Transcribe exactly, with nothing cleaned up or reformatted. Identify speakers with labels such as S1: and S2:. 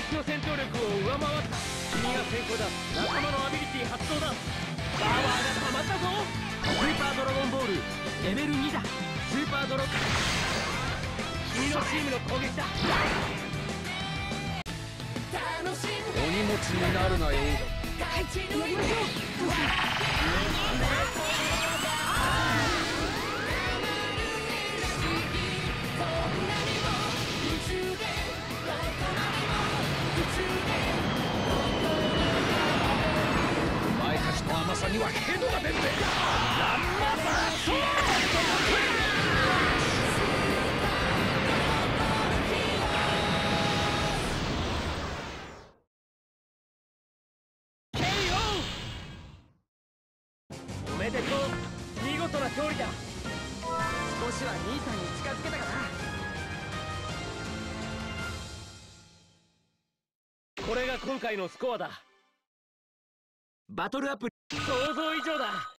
S1: の戦闘力を上回った。君が先行だ。仲間のアビリティ発動だ。パワーが溜まったぞ。スーパードラゴンボールレベルにだ。スーパードラゴン、君のチームの攻撃だ。
S2: お荷物になるなよ。
S3: はい、やりましょう。
S2: お前たちの甘さにはヘドが出んぜ。ランマザーソー
S1: おめでとう。見事な勝利だ。少しは兄さんに近づけたかな。これが今回のスコアだ。バトルアプリ想像以上だ。